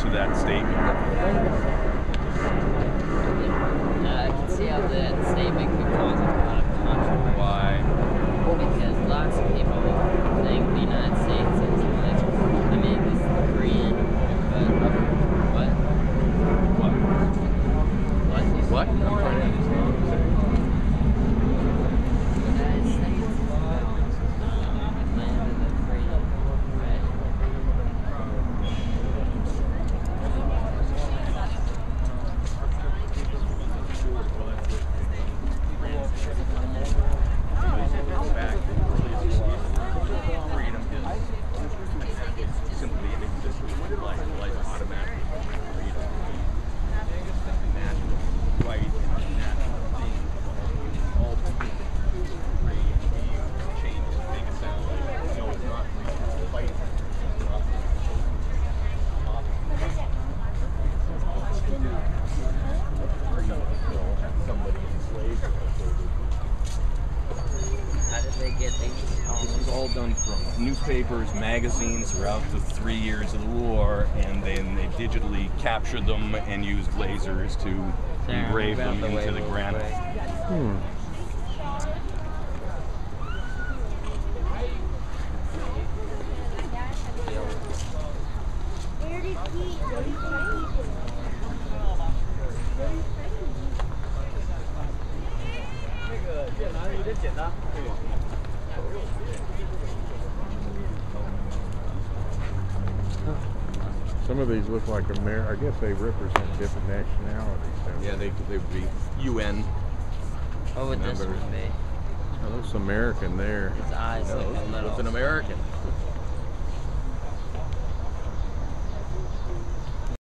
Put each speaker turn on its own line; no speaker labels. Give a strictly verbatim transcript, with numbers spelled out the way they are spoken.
to that statement?
Uh, I can see how that statement could cause a lot of controversy.
Why?
Because lots of people think the United States is like, I mean, this is Korean, but what?
What?
What?
What? I'm trying to understand what you're saying.
The United States is the land of the free, right?
Back freedom is simply an existence of life. Life automatically freedom. Natural right and natural thing. All people free and being changes make it sound like no, it's not free. It's fight. Somebody enslaved.
How did they get these?
This was all done from newspapers, magazines throughout the three years of the war, and then they digitally captured them and used lasers to
There,
engrave
grab
them
the
into
way
the
a little
granite.
way.
Hmm. Some of these look like Amer. I guess they represent different nationalities. don't
Yeah, they they would be U N.
What would this
Members.
one be?
Oh, looks American there.
His eyes look a little.
It's an American.